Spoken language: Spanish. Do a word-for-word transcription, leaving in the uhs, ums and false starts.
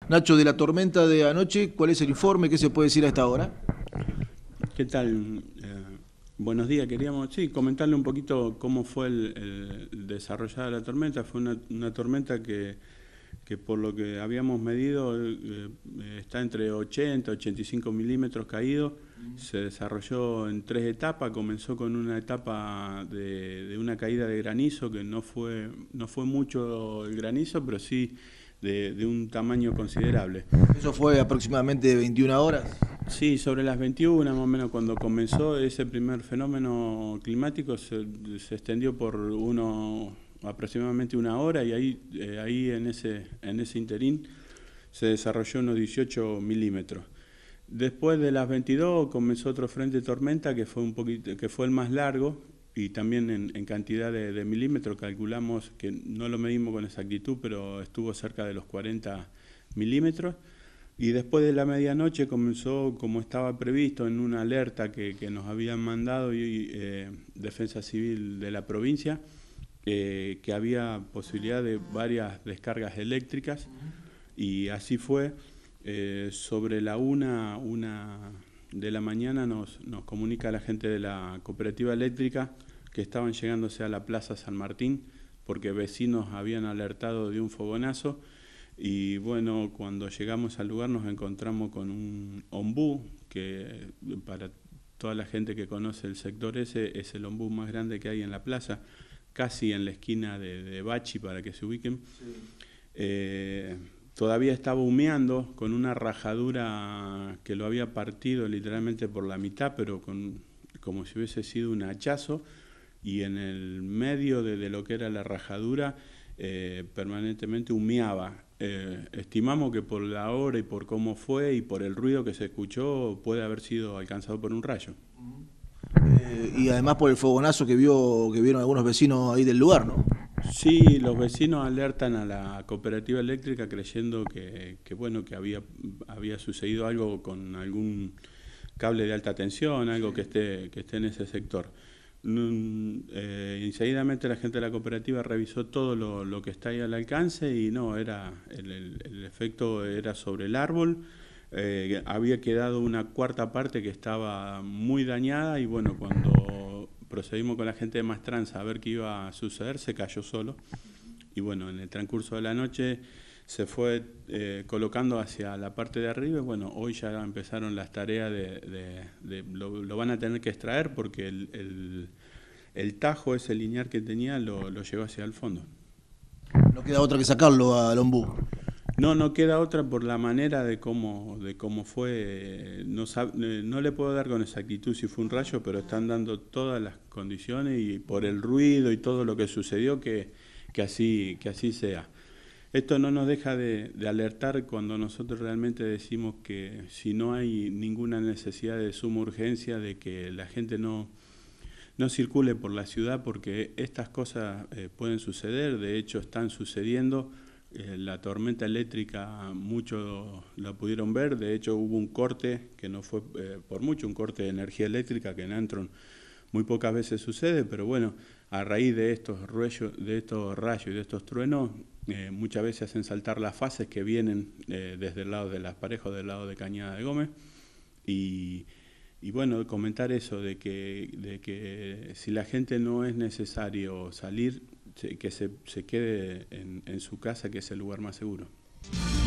Nacho, de la tormenta de anoche, ¿cuál es el informe? ¿Qué se puede decir a esta hora? ¿Qué tal? Eh, buenos días, queríamos sí, comentarle un poquito cómo fue el, el desarrollar de la tormenta. Fue una, una tormenta que, que por lo que habíamos medido eh, está entre ochenta y ochenta y cinco milímetros caídos. Se desarrolló en tres etapas. Comenzó con una etapa de, de una caída de granizo, que no fue, no fue mucho el granizo, pero sí de, de un tamaño considerable. Eso fue aproximadamente veintiuna horas. Sí, sobre las veintiuna más o menos cuando comenzó ese primer fenómeno climático se, se extendió por uno aproximadamente una hora y ahí, eh, ahí en ese, en ese interín se desarrolló unos dieciocho milímetros. Después de las veintidós comenzó otro frente de tormenta que fue un poquito, que fue el más largo y también en, en cantidad de, de milímetros calculamos que no lo medimos con exactitud, pero estuvo cerca de los cuarenta milímetros. Y después de la medianoche comenzó, como estaba previsto, en una alerta que, que nos habían mandado y, eh, Defensa Civil de la provincia, eh, que había posibilidad de varias descargas eléctricas, y así fue. Eh, sobre la una, una de la mañana nos, nos comunica la gente de la cooperativa eléctrica que estaban llegándose a la Plaza San Martín porque vecinos habían alertado de un fogonazo. Y bueno, cuando llegamos al lugar nos encontramos con un ombú, que para toda la gente que conoce el sector ese es el ombú más grande que hay en la plaza, casi en la esquina de, de Bachi para que se ubiquen. Sí. Eh, todavía estaba humeando con una rajadura que lo había partido literalmente por la mitad, pero con, como si hubiese sido un hachazo, y en el medio de, de lo que era la rajadura eh, permanentemente humeaba. Eh, estimamos que por la hora y por cómo fue y por el ruido que se escuchó puede haber sido alcanzado por un rayo. Eh, y además por el fogonazo que vio que vieron algunos vecinos ahí del lugar, ¿no? Sí, los vecinos alertan a la cooperativa eléctrica creyendo que, que bueno, que había, había sucedido algo con algún cable de alta tensión, algo que esté, que esté en ese sector. Eh, enseguidamente la gente de la cooperativa revisó todo lo, lo que está ahí al alcance y no, era el, el, el efecto era sobre el árbol. Eh, había quedado una cuarta parte que estaba muy dañada y bueno, cuando procedimos con la gente de Mastranza a ver qué iba a suceder, se cayó solo. Y bueno, en el transcurso de la noche se fue eh, colocando hacia la parte de arriba y bueno, hoy ya empezaron las tareas de... de, de lo, lo van a tener que extraer porque el, el, el tajo, ese linear que tenía, lo, lo llevó hacia el fondo. No queda otra que sacarlo al ombú. No, no queda otra por la manera de cómo, de cómo fue. No, no le puedo dar con exactitud si fue un rayo, pero están dando todas las condiciones y por el ruido y todo lo que sucedió que, que, así, que así sea. Esto no nos deja de, de alertar cuando nosotros realmente decimos que si no hay ninguna necesidad de suma urgencia, de que la gente no, no circule por la ciudad porque estas cosas eh, pueden suceder, de hecho están sucediendo. Eh, la tormenta eléctrica muchos la pudieron ver, de hecho hubo un corte que no fue eh, por mucho, un corte de energía eléctrica que en Antron muy pocas veces sucede, pero bueno, a raíz de estos rayos, de estos rayos y de estos truenos, eh, muchas veces hacen saltar las fases que vienen eh, desde el lado de Las Parejas, del lado de Cañada de Gómez, y, y bueno, comentar eso, de que, de que si la gente no es necesario salir, que se, se quede en, en su casa, que es el lugar más seguro.